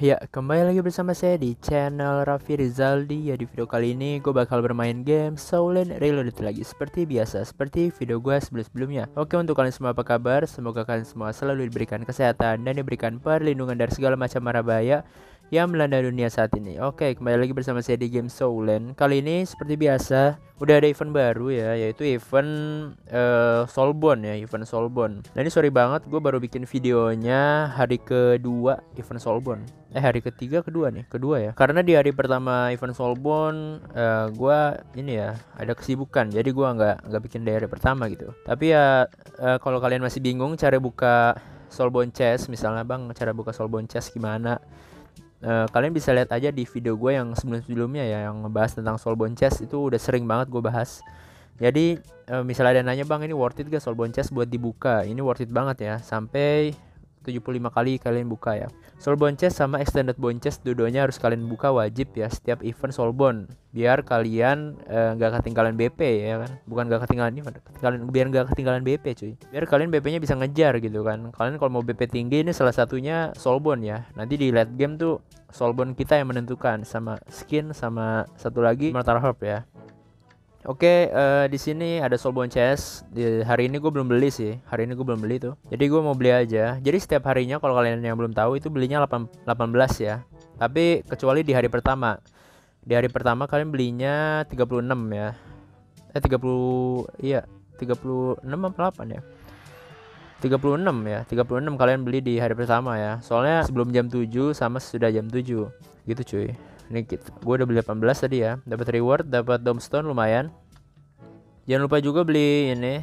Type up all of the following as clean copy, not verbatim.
Ya, kembali lagi bersama saya di channel Raffi Rizaldi. Ya, di video kali ini gue bakal bermain game Soulland Reloaded lagi. Seperti biasa, seperti video gue sebelum-sebelumnya. Oke, untuk kalian semua apa kabar? Semoga kalian semua selalu diberikan kesehatan dan diberikan perlindungan dari segala macam mara bahaya yang melanda dunia saat ini. Oke, kembali lagi bersama saya di game Soulland. Kali ini seperti biasa, udah ada event baru ya, yaitu event Soulbound ya, event Soulbound. Dan ini sorry banget, gue baru bikin videonya hari kedua event Soulbound. Hari ketiga kedua ya. Karena di hari pertama event Soulbound gue ini ya ada kesibukan, jadi gue nggak bikin dari hari pertama gitu. Tapi ya kalau kalian masih bingung cara buka Soulbound chest, misalnya bang cara buka Soulbound chest gimana? Kalian bisa lihat aja di video gue yang sebelumnya ya, yang ngebahas tentang Soulbound chest. Itu udah sering banget gue bahas. Jadi misalnya ada nanya, bang ini worth it gak Soulbound chest buat dibuka? Ini worth it banget ya, sampai 75 kali kalian buka ya. Soulbound chest sama extended bond chest dua-duanya harus kalian buka, wajib ya setiap event Soulbound, biar kalian gak ketinggalan BP ya kan. Bukan gak ketinggalan event, biar gak ketinggalan BP cuy. Biar kalian BP nya bisa ngejar gitu kan. Kalian kalau mau BP tinggi, ini salah satunya Soulbound ya. Nanti di late game tuh Soulbound kita yang menentukan, sama skin, sama satu lagi Mortal Herb ya. Oke, di sini ada Soulbound chest. Di hari ini gue belum beli sih. Hari ini gue belum beli tuh. Jadi gue mau beli aja. Jadi setiap harinya kalau kalian yang belum tahu itu belinya 18 ya. Tapi kecuali di hari pertama. Di hari pertama kalian belinya 36 ya. 36 apa 8 ya? 36 ya. 36 kalian beli di hari pertama ya. Soalnya sebelum jam 7 sama sesudah jam 7. Gitu cuy. Ini gue udah beli 18 tadi ya. Dapat reward, dapat domstone lumayan. Jangan lupa juga beli ini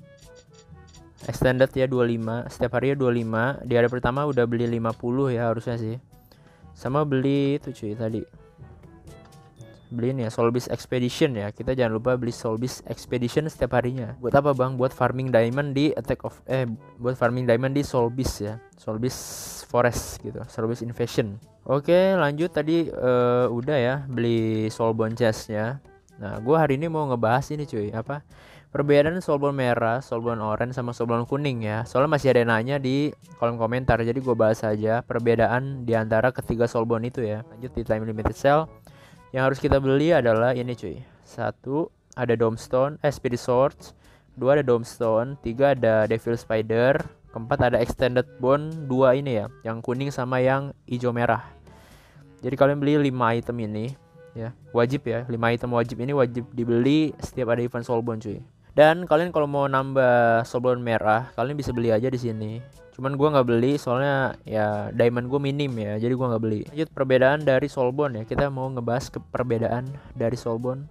extended ya, 25. Setiap hari ya 25. Di hari pertama udah beli 50 ya harusnya sih. Sama beli itu cuy tadi. Beli ini ya Soulbeast Expedition ya. Kita jangan lupa beli Soulbeast Expedition setiap harinya. Buat apa bang? Buat farming diamond di buat farming diamond di Soulbeast ya. Soulbeast Forest gitu. Soulbeast Invasion. Oke, lanjut tadi udah ya beli Soulbound chestnya. Nah, gue hari ini mau ngebahas ini cuy, apa perbedaan Soulbound merah, Soulbound orange sama Soulbound kuning ya. Soalnya masih ada yang nanya di kolom komentar, jadi gue bahas aja perbedaan di antara ketiga Soulbound itu ya. Lanjut di time limited sale. Yang harus kita beli adalah ini cuy. 1 ada Domstone, Spirit Swords. 2 ada Domstone, 3 ada Devil Spider, 4 ada Extended Bond, 2 ini ya, yang kuning sama yang hijau merah. Jadi kalian beli 5 item ini ya, wajib ya. 5 item wajib ini wajib dibeli setiap ada event Soulbound cuy. Dan kalian kalau mau nambah Soulbound merah, kalian bisa beli aja di sini. Cuman gua nggak beli soalnya ya diamond gue minim ya, jadi gua nggak beli. Lanjut perbedaan dari Soulbound ya. Kita mau ngebahas ke perbedaan dari Soulbound.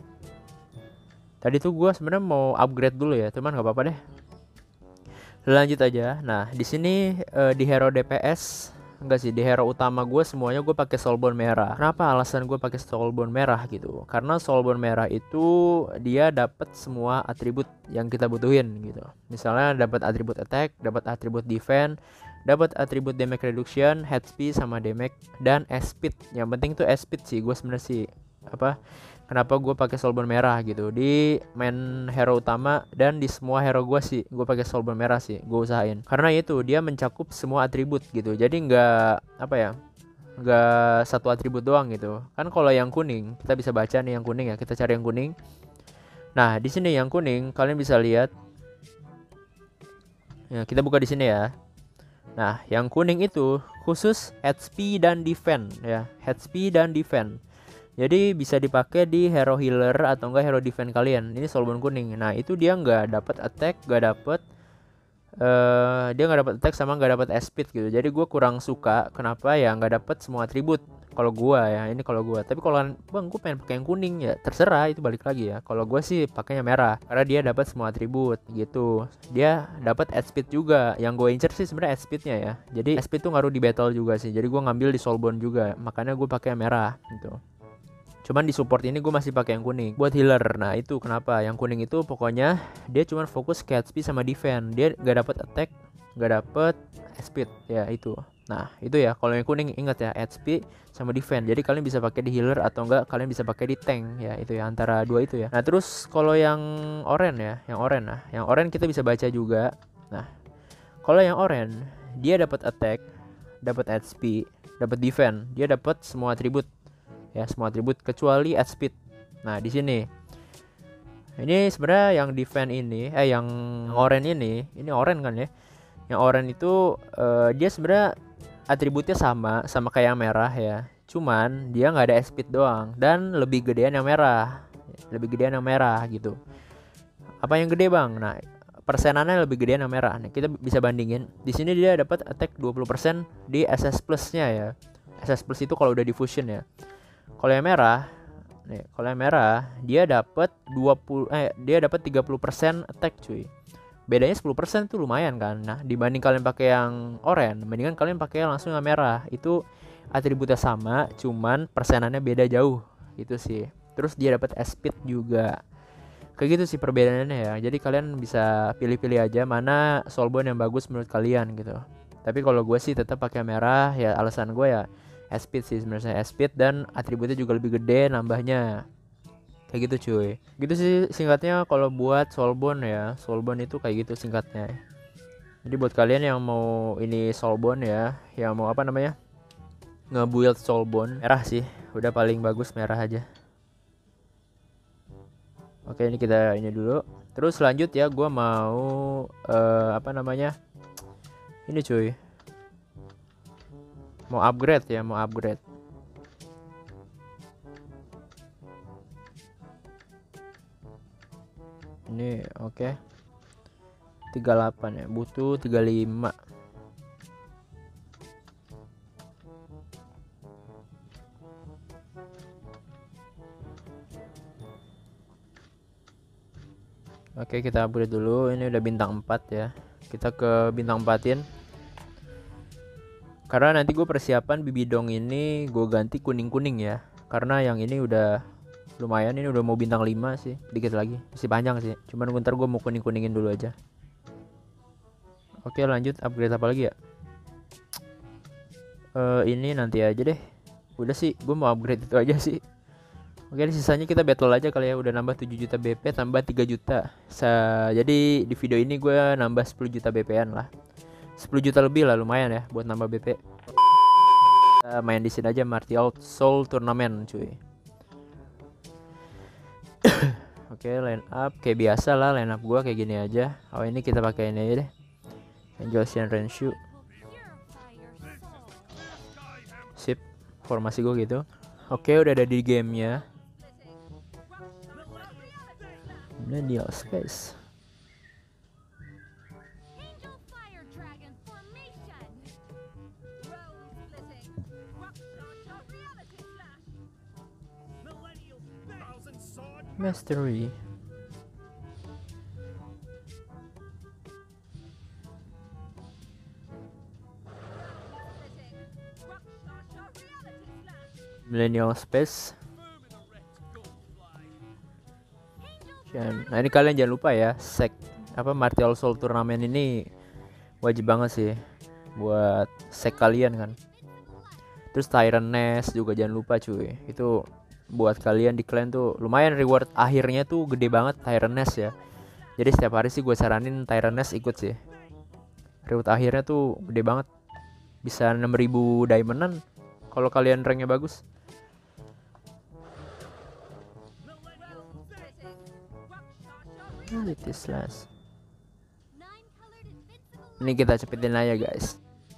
Tadi tuh gua sebenarnya mau upgrade dulu ya, cuman nggak apa-apa deh. Lanjut aja. Nah, di sini di hero DPS enggak sih, di hero utama gue semuanya gue pakai Soulbound merah. Kenapa alasan gue pakai Soulbound merah gitu? Karena Soulbound merah itu dia dapat semua atribut yang kita butuhin gitu. Misalnya dapat atribut attack, dapat atribut defense, dapat atribut damage reduction, head speed sama damage, dan speed. Yang penting tuh speed sih gue sebenarnya sih kenapa gue pakai Soulbound merah gitu di main hero utama, dan di semua hero gue sih gue pakai Soulbound merah sih, gue usahain. Karena itu dia mencakup semua atribut gitu, jadi nggak satu atribut doang gitu kan. Kalau yang kuning kita bisa baca nih, yang kuning ya, kita cari yang kuning. Nah di sini yang kuning kalian bisa lihat ya, kita buka di sini ya. Nah yang kuning itu khusus HP dan defense ya, HP dan defense. Jadi bisa dipakai di hero healer atau enggak hero defense kalian. Ini Soulbound kuning. Nah, itu dia nggak dapat attack, nggak dapat attack sama nggak dapat speed gitu. Jadi gue kurang suka kenapa ya nggak dapat semua atribut. Kalau gue ya, ini kalau gue. Tapi kalau bang gue pengen pakai yang kuning ya, terserah, itu balik lagi ya. Kalau gue sih pakainya merah karena dia dapat semua atribut gitu. Dia dapat speed juga. Yang gue incer sih sebenarnya speednya ya. Jadi speed tuh ngaruh di battle juga sih. Jadi gue ngambil di Soulbound juga. Makanya gue pakai merah gitu. Cuman di support ini gue masih pakai yang kuning buat healer. Nah itu kenapa yang kuning itu pokoknya dia cuma fokus ke HP sama defense. Dia gak dapat attack, gak dapat speed ya itu. Nah itu ya, kalau yang kuning ingat ya, HP sama defense. Jadi kalian bisa pakai di healer atau enggak kalian bisa pakai di tank ya, itu ya, antara dua itu ya. Nah terus kalau yang oranye ya, yang oranye kita bisa baca juga. Nah kalau yang oranye dia dapat attack, dapat HP, dapat defense, dia dapat semua atribut ya, semua atribut kecuali at speed. Nah di sini ini sebenarnya yang defense ini yang orange ini orange kan ya, yang orange itu dia sebenarnya atributnya sama kayak yang merah ya, cuman dia nggak ada at speed doang dan lebih gedean yang merah, gitu. Apa yang gede bang? Nah persenannya lebih gedean yang merah. Nah kita bisa bandingin. Di sini dia dapat attack 20% di SS plusnya ya. SS plus itu kalau udah diffusion ya. Kalau yang merah, nih, kalau yang merah dia dapat 30% attack cuy. Bedanya 10% tuh lumayan kan. Nah, dibanding kalian pakai yang oranye, mendingan kalian pakai langsung yang merah. Itu atributnya sama, cuman persenannya beda jauh. Gitu sih. Terus dia dapat speed juga. Kayak gitu sih perbedaannya ya. Jadi kalian bisa pilih-pilih aja mana soulbone yang bagus menurut kalian gitu. Tapi kalau gue sih tetap pakai merah ya, alasan gue ya speed sih sebenarnya, speed dan atributnya juga lebih gede nambahnya. Kayak gitu cuy. Gitu sih singkatnya kalau buat soulbone ya. Soulbone itu kayak gitu singkatnya. Jadi buat kalian yang mau ini soulbone ya, yang mau apa namanya? Nge-build soulbone, merah sih. Udah paling bagus merah aja. Oke, ini kita ini dulu. Terus lanjut ya, gue mau apa namanya? Ini cuy. Mau upgrade ya, mau upgrade. Ini oke. 38 ya, butuh 35. Oke, kita upgrade dulu. Ini udah bintang 4 ya. Kita ke bintang 4-in. Karena nanti gue persiapan bibidong ini gue ganti kuning-kuning ya. Karena yang ini udah lumayan, ini udah mau bintang 5 sih. Dikit lagi, masih panjang sih. Cuman bentar gue mau kuning-kuningin dulu aja. Oke, lanjut upgrade apa lagi ya? Ini nanti aja deh. Udah sih, gue mau upgrade itu aja sih. Oke, sisanya kita battle aja kali ya. Udah nambah 7 juta BP tambah 3 juta. Jadi di video ini gue nambah 10 juta BP-an lah. 10 juta lebih lah, lumayan ya buat nambah BP. Kita main di sini aja, Martial Soul Tournament cuy. Oke, line up kayak biasa lah, line up gue kayak gini aja. Oh, ini kita pakai ini aja deh. Angelsian Renshu. Sip, formasi gue gitu. Oke, udah ada di gamenya. Millennial Space. Mastery. Millennial Space. Nah ini kalian jangan lupa ya, Martial Soul Tournament ini wajib banget sih buat kalian kan. Terus Tyrant Nest juga jangan lupa cuy. Itu buat kalian di clan tuh lumayan, reward akhirnya tuh gede banget Tyrant Nest ya. Jadi setiap hari sih gue saranin Tyrant Nest ikut sih. Reward akhirnya tuh gede banget. Bisa 6000 diamondan kalau kalian ranknya bagus. Ini kita cepetin aja guys.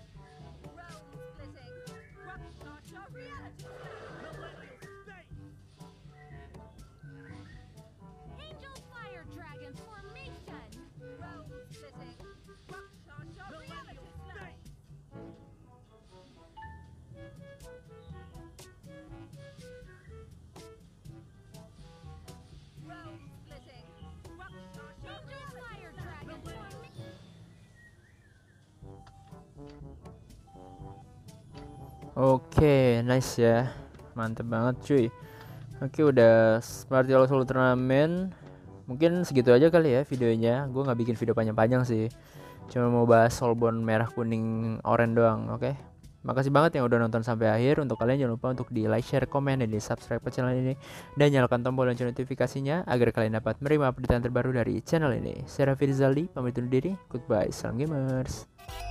Oke, nice ya. Mantep banget cuy. Oke, udah Martial Soul Tournament. Mungkin segitu aja kali ya videonya. Gue nggak bikin video panjang-panjang sih. Cuma mau bahas soulbone merah, kuning, oranye doang. Oke. Makasih banget yang udah nonton sampai akhir. Untuk kalian jangan lupa untuk di like, share, komen, dan di subscribe ke channel ini. Dan nyalakan tombol lonceng notifikasinya agar kalian dapat menerima update terbaru dari channel ini. Saya Raffi Rizaldi, pamit undur diri. Goodbye, salam gamers.